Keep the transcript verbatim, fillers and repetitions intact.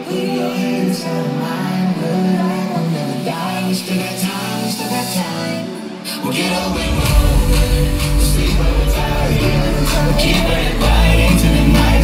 Put your head inside of mine. Good life will never die. We still got time, we still got time. We'll get up when we're older. We'll sleep when we're tired. We'll keep it right into the night.